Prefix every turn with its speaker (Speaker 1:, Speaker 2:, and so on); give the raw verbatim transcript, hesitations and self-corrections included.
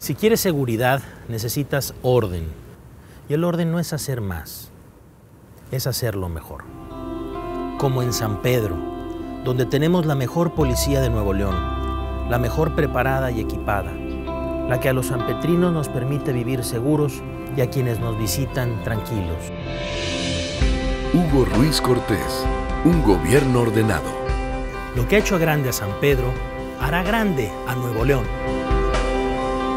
Speaker 1: Si quieres seguridad, necesitas orden. Y el orden no es hacer más, es hacerlo mejor. Como en San Pedro, donde tenemos la mejor policía de Nuevo León, la mejor preparada y equipada, la que a los sanpetrinos nos permite vivir seguros y a quienes nos visitan tranquilos.
Speaker 2: Hugo Ruiz Cortés, un gobierno ordenado.
Speaker 1: Lo que ha hecho grande a San Pedro, hará grande a Nuevo León.